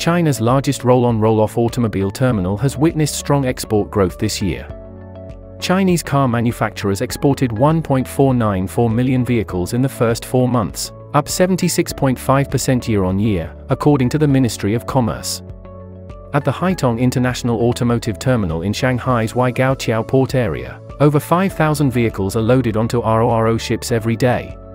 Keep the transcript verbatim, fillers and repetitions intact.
China's largest roll-on roll-off automobile terminal has witnessed strong export growth this year. Chinese car manufacturers exported one point four nine four million vehicles in the first four months, up seventy-six point five percent year-on-year, according to the Ministry of Commerce. At the Haitong International Automotive Terminal in Shanghai's Waigaoqiao port area, over five thousand vehicles are loaded onto R O R O ships every day,